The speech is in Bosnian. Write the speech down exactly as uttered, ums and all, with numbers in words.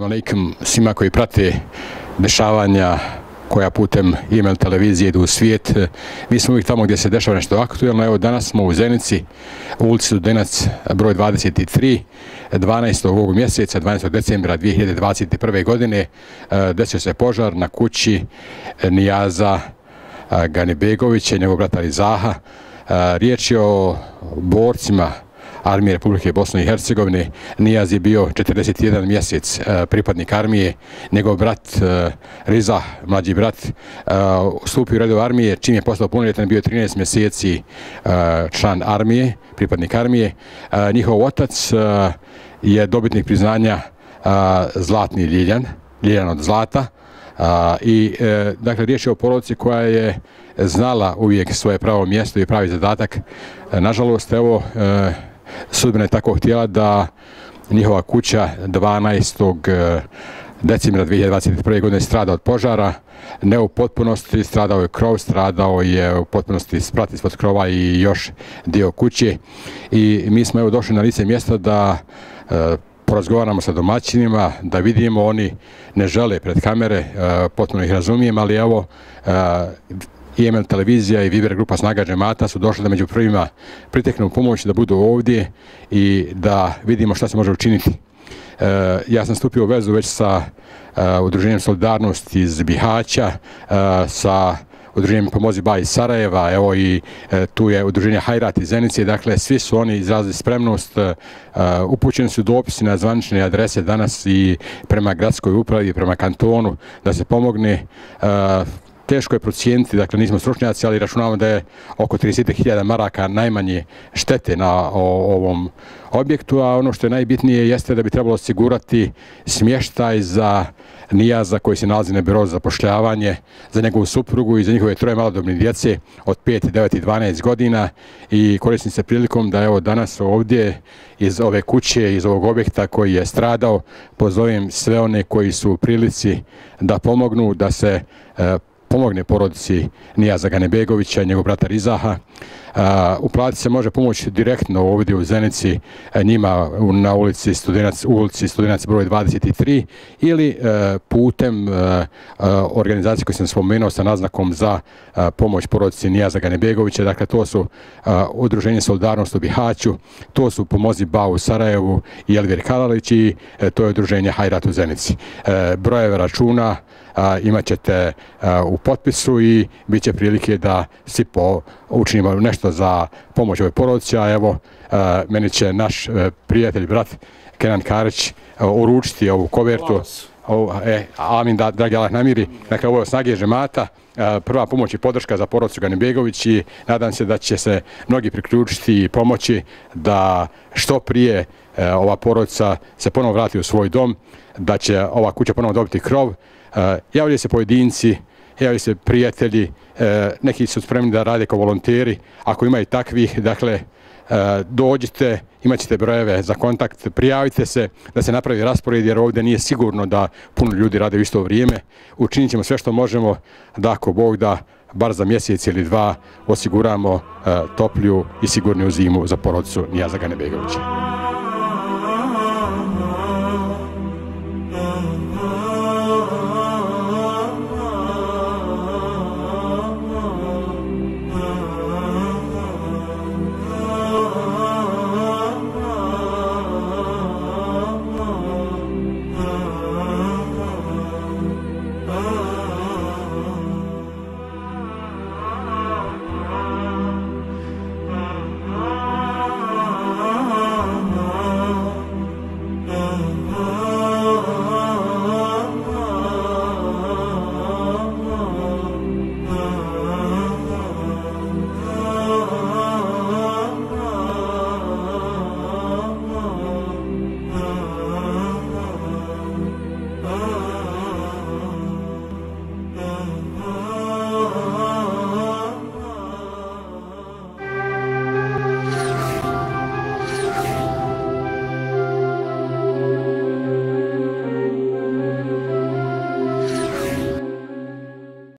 Assalamu alaikum svima koji prate dešavanja koja putem e-mail televizije idu u svijet. Mi smo uvijek tamo gdje se dešava nešto aktuelno. Evo danas smo u Zenici, u ulici Studenac broj dvadeset tri, dvanaestog ovog mjeseca, dvanaestog decembra dvije hiljade dvadeset prve. godine. Desio se požar na kući Nijaza Ganibegovića i njegovog brata Rizaha. Riječ je o borcima Armije Republike Bosne i Hercegovine. Nijaz je bio četrdeset jedan mjesec pripadnik armije. Njegov brat Rizah, mlađi brat, stupio u redu armije. Čim je postao punoljetan, bio trinaest mjeseci član armije, pripadnik armije. Njihov otac je dobitnik priznanja Zlatni Ljiljan, Ljiljan od zlata. I dakle, riječ je o porodici koja je znala uvijek svoje pravo mjesto i pravi zadatak. Nažalost, evo, sudbina je tako htjela da njihova kuća dvanaestog decembra dvije hiljade dvadeset prve. godine strada od požara, ne u potpunosti, stradao je krov, stradao je u potpunosti sprat ispod krova i još dio kuće. I mi smo evo došli na lice mjesta da porazgovaramo sa domaćinima, da vidimo, oni ne žele pred kamere, potpuno ih razumijem, ali evo, e-mail televizija i Viber grupa Snaga džemata su došli da među prvima priteknu pomoć, da budu ovdje i da vidimo šta se može učiniti. Ja sam stupio u vezu već sa Udruženjem Solidarnost iz Bihaća, sa Udruženjem Pomozi Ba iz Sarajeva, evo i tu je Udruženje Hajrat iz Zenice. Dakle, svi su oni izrazili spremnost, upućeni su dopisi na zvanične adrese danas i prema gradskoj upravi, prema kantonu, da se pomogne. Teško je procijeniti, dakle nismo stručnjaci, ali računamo da je oko trideset hiljada maraka najmanje štete na ovom objektu, a ono što je najbitnije jeste da bi trebalo osigurati smještaj za Nijaza koji se nalazi na birou za zapošljavanje, za njegovu suprugu i za njihove troje malodobne djece od pet, devet i dvanaest godina. I koristim se prilikom da evo danas ovdje iz ove kuće, iz ovog objekta koji je stradao, pozovem sve one koji su u prilici da pomognu, da se pomogne porodici Nijaza Ganibegovića i njegov brata Rizaha. Uplatiti se može pomoć direktno ovdje u Zenici njima na ulici Studenac, ulici Studenac broj dvadeset tri ili putem organizacije koju sam spomenuo sa naznakom za pomoć porodici Nijaza Ganibegovića. Dakle, to su Udruženje Solidarnost u Bihaću, to su Pomozi Ba u Sarajevu i Elvir Kalalić i to je Udruženje Hajrat u Zenici. Brojeve računa imat ćete u potpisu i bit će prilike da svi učinimo nešto za pomoć ovoj porodici, a evo, meni će naš prijatelj, brat Kenan Karić uručiti ovu kovertu. E, amin, da, dragi Allah namiri. Dakle, ovo je Snage džemata, prva pomoć i podrška za porodicu Ganibegović i nadam se da će se mnogi priključiti i pomoći da što prije ova porodica se ponovo vrati u svoj dom, da će ova kuća ponovo dobiti krov. Javljaju se pojedinci, javljaju se prijatelji, neki su spremni da rade kao volonteri. Ako ima i takvih, dakle, dođite, imat ćete brojeve za kontakt, prijavite se da se napravi raspored, jer ovdje nije sigurno da puno ljudi rade u isto vrijeme. Učinit ćemo sve što možemo da, ako Bog da, bar za mjesec ili dva osiguramo topliju i sigurniju zimu za porodicu Nijaza Ganibegovića.